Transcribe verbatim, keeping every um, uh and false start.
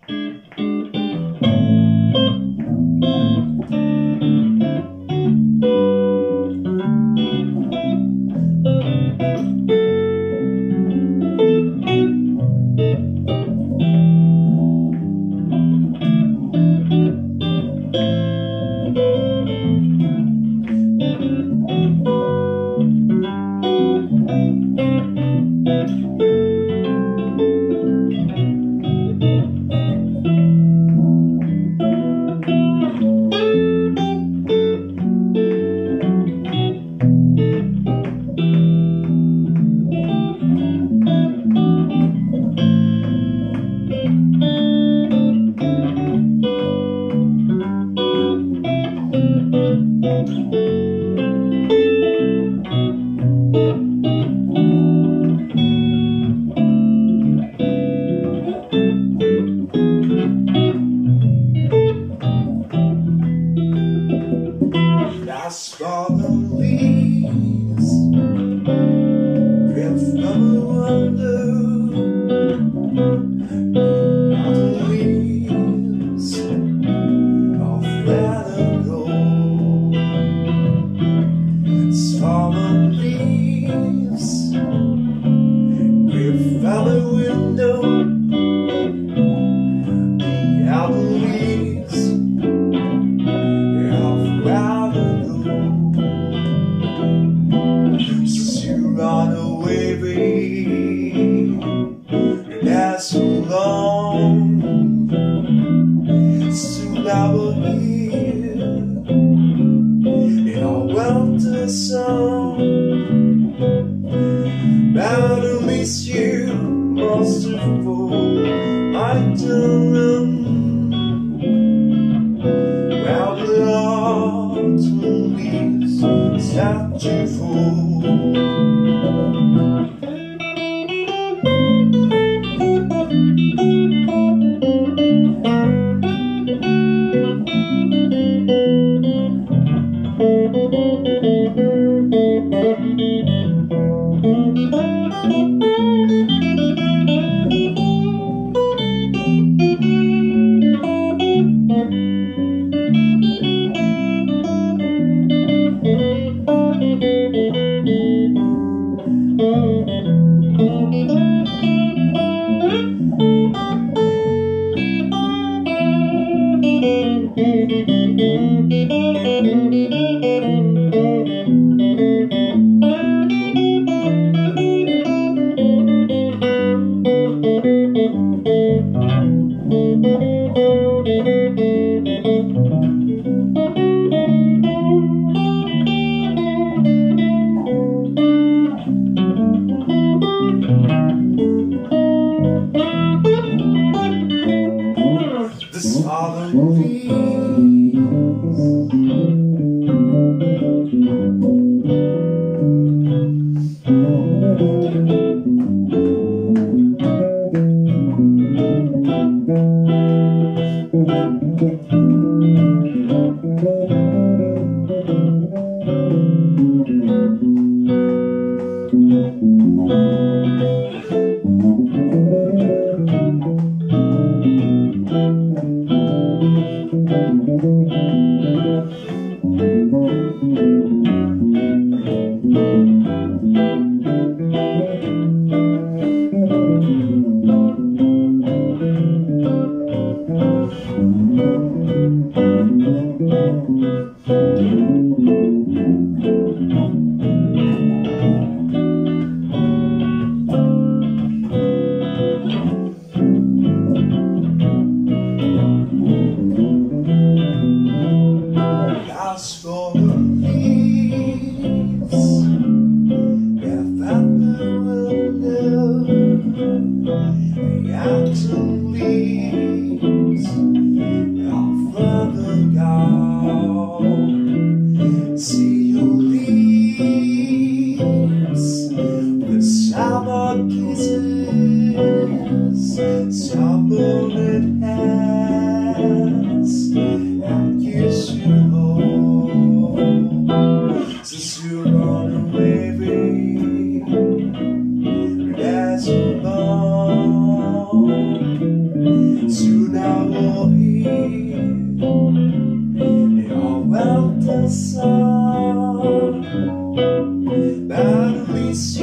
That's for the leaves, drift over under. All the leaves of red and gold. It's for the leaves, drift out the window. The other leaves of red and run away, babe. That's so long. Soon I will hear in our welter song. Bound to miss you most of all, my darling. Well, the Lord leaves set you full. This are the someone that has and you should hold. Since you run away, babe, that's long. Soon now here. Jag väntar så, but I miss you.